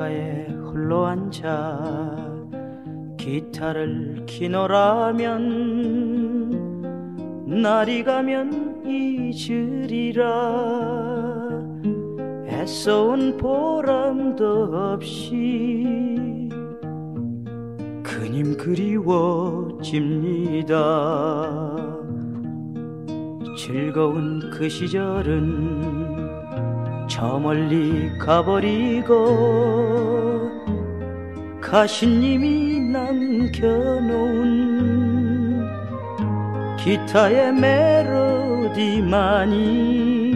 창가에 홀로 앉아 기타를 키노라면 날이 가면 잊으리라. 애써온 보람도 없이 그님 그리워집니다. 즐거운 그 시절은 저 멀리 가버리고 가시님이 남겨놓은 기타의 멜로디만이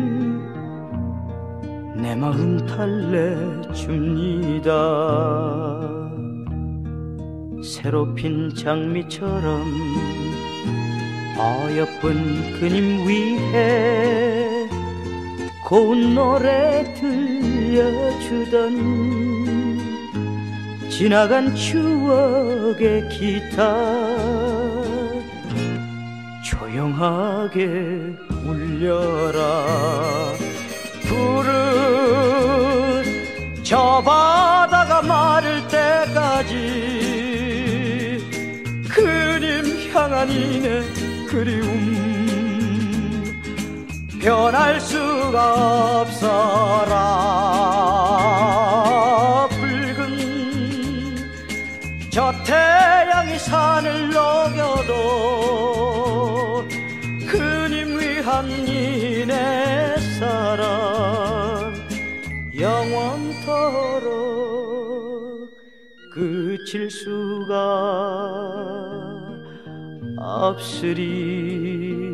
내 마음 달래줍니다. 새로 핀 장미처럼 어여쁜 그님 위해 고운 노래 들려주던 지나간 추억의 기타 조용하게 울려라. 푸른 저 바다가 마를 때까지 그님 향한 이내 그리움 변할 수가 없어라. 붉은 저 태양이 산을 녹여도 그님 위한 이내 사랑 영원토록 그칠 수가 없으리.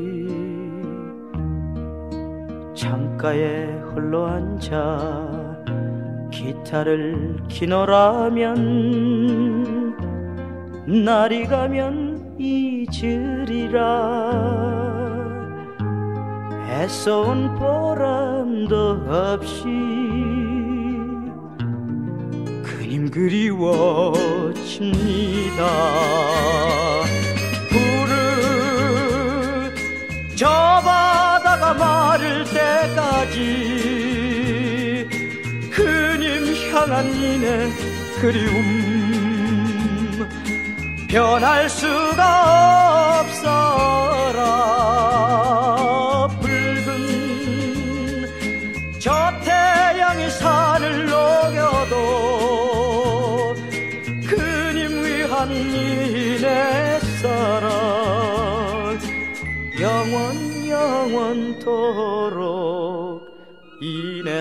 창가에 홀로 앉아 기타를 키노라면 날이 가면 잊으리라. 애써온 보람도 없이 그님 그리워집니다. 푸른 저 바다가 마를 때까지 그님 향한 이내 그리움 변할 수가 없어라. 붉은 저 태양이 산을 녹여도 그님 위한 이내 사랑 영원토록 이내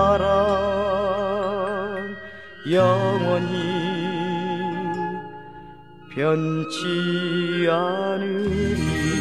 사랑 영원히 변치 않으리.